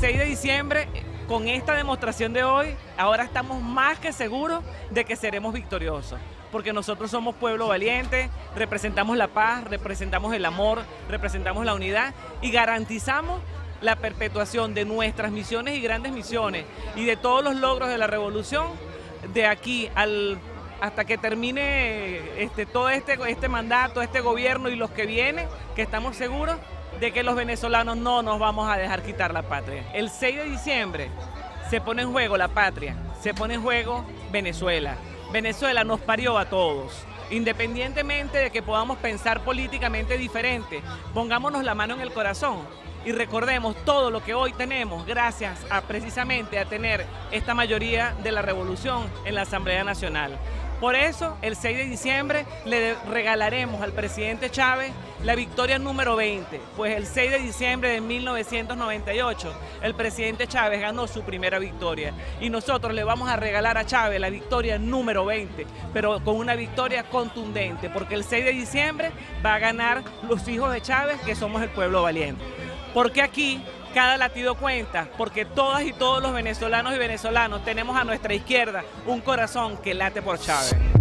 6 de diciembre, con esta demostración de hoy, ahora estamos más que seguros de que seremos victoriosos, porque nosotros somos pueblo valiente, representamos la paz, representamos el amor, representamos la unidad y garantizamos la perpetuación de nuestras misiones y grandes misiones y de todos los logros de la revolución de aquí hasta que termine todo este mandato, este gobierno y los que vienen, que estamos seguros de que los venezolanos no nos vamos a dejar quitar la patria. El 6 de diciembre se pone en juego la patria, se pone en juego Venezuela. Venezuela nos parió a todos. Independientemente de que podamos pensar políticamente diferente, pongámonos la mano en el corazón y recordemos todo lo que hoy tenemos gracias a precisamente a tener esta mayoría de la revolución en la Asamblea Nacional. Por eso, el 6 de diciembre le regalaremos al presidente Chávez la victoria número 20, pues el 6 de diciembre de 1998 el presidente Chávez ganó su primera victoria y nosotros le vamos a regalar a Chávez la victoria número 20, pero con una victoria contundente, porque el 6 de diciembre va a ganar los hijos de Chávez, que somos el pueblo valiente. Porque aquí cada latido cuenta, porque todas y todos los venezolanos y venezolanos tenemos a nuestra izquierda un corazón que late por Chávez.